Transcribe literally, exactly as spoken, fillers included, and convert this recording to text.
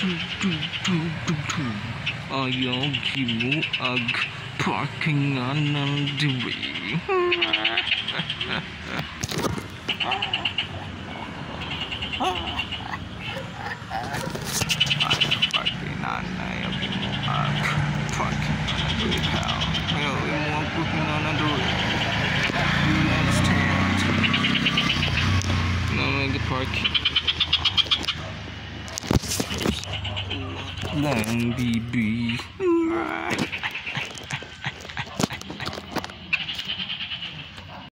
Ayaw gimuag parking nga ng diri. Ayaw parking nga na ayaw gimuag parking nga ng diri pal. Ayaw gimuag parking nga ng diri. You understand? No, the parking. Lang, baby.